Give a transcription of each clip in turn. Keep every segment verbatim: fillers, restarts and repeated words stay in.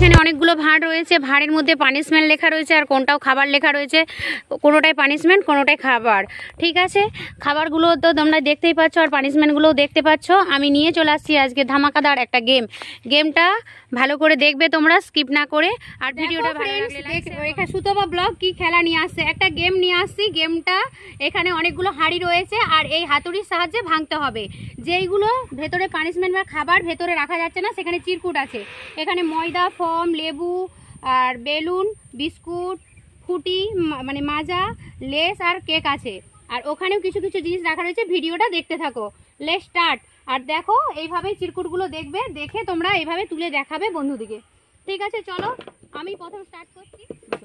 এখানে অনেকগুলো ভাঁড় রয়েছে, ভাঁড়ের মধ্যে পানিশমেন্ট লেখা রয়েছে আর কোনটাও খাবার লেখা রয়েছে। কোনোটাই পানিশমেন্ট, কোনোটাই খাবার। ঠিক আছে, খাবারগুলো তো তোমরা দেখতেই পাচ্ছ আর পানিশমেন্টগুলোও দেখতে পাচ্ছ। আমি নিয়ে চলে আসছি আজকে ধামাকাদার একটা গেম। গেমটা ভালো করে দেখবে তোমরা, স্কিপ না করে। আর ভিডিওটা ভালো লাগলে এখানে সুতপা ব্লগ কি খেলা নিয়ে আসছে, একটা গেম নিয়ে আসছি। গেমটা এখানে অনেকগুলো হাঁড়ি রয়েছে আর এই হাতুড়ির সাহায্যে ভাঙতে হবে। যেইগুলো ভেতরে পানিশমেন্ট বা খাবার ভেতরে রাখা যাচ্ছে না সেখানে চিরকুট আছে। এখানে ময়দা, ফর্ম, লেবু আর বেলুন, বিস্কুট, ফুটি মানে মাজা, লেস আর কেক আছে। আর ওখানেও কিছু কিছু জিনিস রাখা রয়েছে। ভিডিওটা দেখতে থাকো, লেটস স্টার্ট। আর দেখো এইভাবেই চিরকুটগুলো দেখবে, দেখে তোমরা এইভাবে তুলে দেখাবে বন্ধুদিকে। ঠিক আছে, চলো আমি প্রথম স্টার্ট করছি।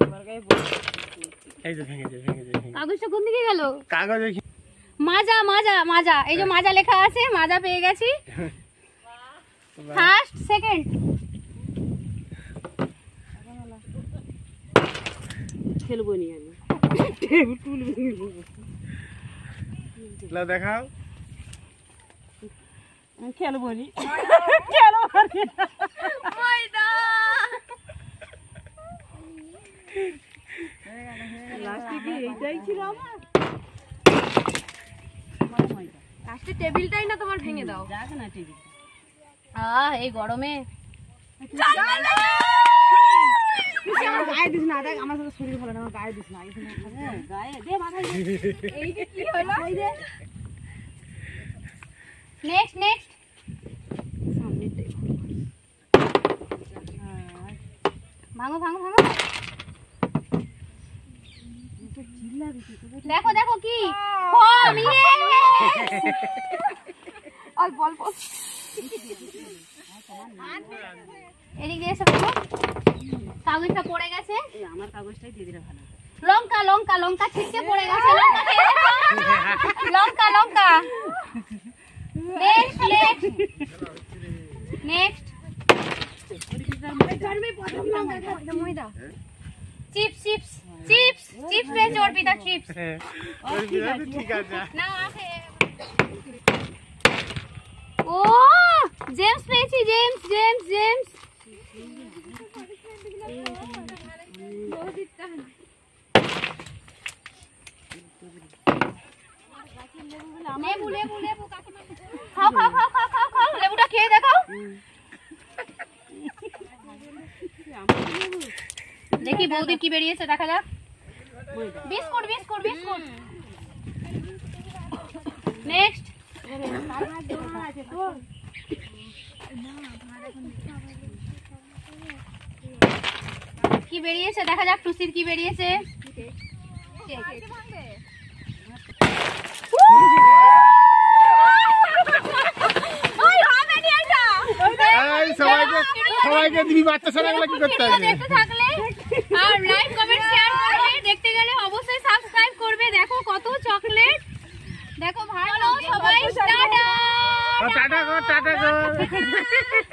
কাগজটা কোন দিকে গেল? কাগজ মাজা মাজা মাজা, এই যে মাজা লেখা আছে, মাজা পেয়ে গেছি। First, second. খেলবো নি আমি, দেখাও। খেলবো নি, খেলবো নি। ময়দা লাস্টে কি এইটাই ছিল আমার? লাস্টে টেবিলটাই না তোমার ভেঙে দাও। যাক না টেবিল। আহ এই গরমে গায়ে দিস না, দেখ আমার সাথে শরীর ভালো না, আমার গায়ে দিস না। গায়ে দে, মাথায় দে। এইটা কি হলো? ওই দে। Next next. সামনেটাই ভাঙো ভাঙো ভাঙো। দেখো দেখো কি ফর্ম, অল্প অল্প। এদিক দিয়ে এসে দেখো কাগজটা পড়ে গেছে। আমার কাগজটাই দিয়ে দিলে ভালো। লঙ্কা লঙ্কা লঙ্কা ছিটকে পড়ে গেছে। লঙ্কা খেয়ে দেখো। লঙ্কা লঙ্কা। Next next next. ময়দা, চিপস চিপস চিপস চিপস পেয়েছে অর্পিতা, চিপস। ঠিক আছে না আছে। ও জেমস পেয়েছি, জেমস জেমস জেমস। লেবু লেবু লেবু। খাও খাও খাও খাও খাও খাও, লেবুটা খেয়ে দেখাও। দেখি বৌদি কি বেরিয়েছে, দেখা যাক। Biscuit biscuit biscuit. নেক্সট। কি বেরিয়েছে দেখা যাক, টুসির কি বেরিয়েছে। সবাইকে দিবি, বাচ্চা ছেলেগুলো কি করতে হবে? দেখতে থাকলে আর লাইক কমেন্ট শেয়ার করবে, দেখতে গেলে অবশ্যই সাবস্ক্রাইব করবে। দেখো কত চকলেট, দেখো ভালো। সবাই টাটা টাটা গো, টাটা গো।